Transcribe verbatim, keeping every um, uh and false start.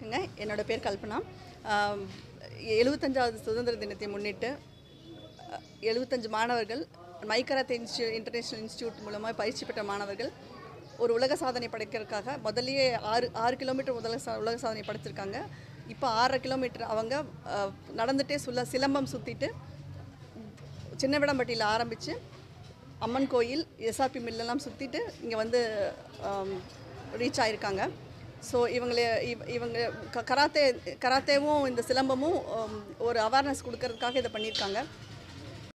வணக்கங்க. என்னோட பேர் கல்பனா. எழுபத்தஞ்சாவது சுதந்திர தினத்தை முன்னிட்டு எழுபத்தஞ்சு மாணவர்கள் மைக்கராத்தே இன்ஸ்டியூ இன்டர்நேஷ்னல் இன்ஸ்டியூட் மூலமாக பயிற்சி பெற்ற மாணவர்கள் ஒரு உலக சாதனை படைக்கிறதுக்காக முதலியே ஆறு ஆறு கிலோமீட்டர் முதல்ல சா உலக சாதனை படைச்சிருக்காங்க. இப்போ ஆறரை கிலோமீட்டர் அவங்க நடந்துகிட்டே சொல்ல சிலம்பம் சுற்றிட்டு சின்னவிடம்பட்டியில் ஆரம்பித்து அம்மன் கோயில் எஸ்ஆர்பி மில்லெல்லாம் சுற்றிட்டு இங்கே வந்து ரீச் ஆகியிருக்காங்க. ஸோ இவங்களே இவ இவங்க க கராத்தே கராத்தேவும் இந்த சிலம்பமும் ஒரு அவேர்னஸ் கொடுக்கறதுக்காக இதை பண்ணியிருக்காங்க.